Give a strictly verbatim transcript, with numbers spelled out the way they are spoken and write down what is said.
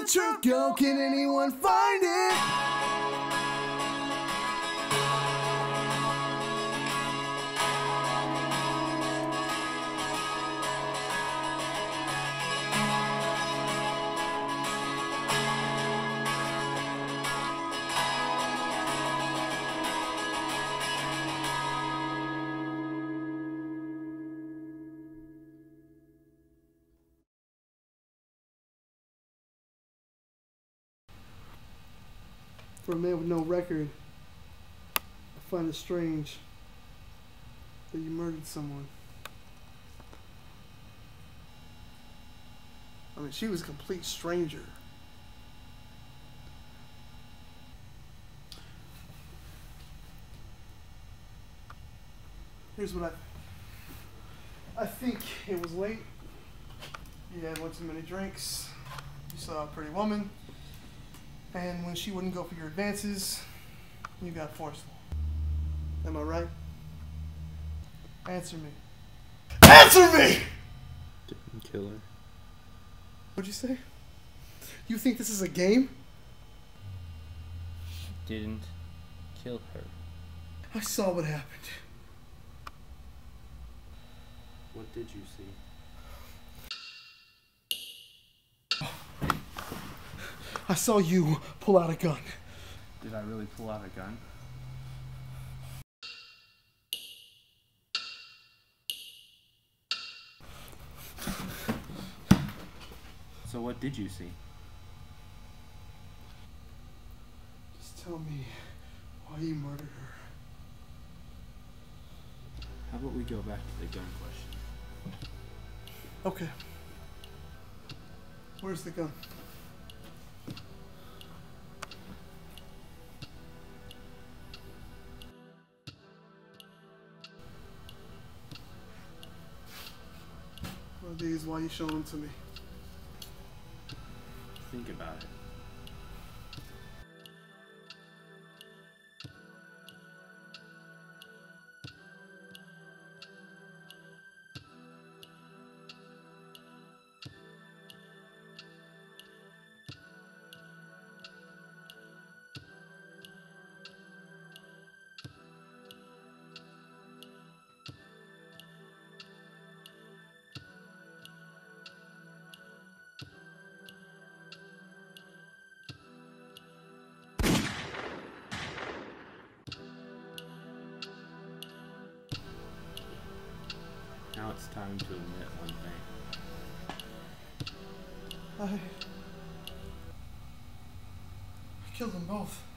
truth go? Can anyone find it? For a man with no record, I find it strange that you murdered someone. I mean, she was a complete stranger. Here's what I... I think it was late. You had one too many drinks. You saw a pretty woman. And when she wouldn't go for your advances, you got forceful. Am I right? Answer me. Answer me! Didn't kill her. What'd you say? You think this is a game? Didn't kill her. I saw what happened. What did you see? I saw you pull out a gun. Did I really pull out a gun? So what did you see? Just tell me why you murdered her. How about we go back to the gun question? Okay. Where's the gun? Are these why you showed them to me? Think about it. Now it's time to admit one thing. I... I killed them both.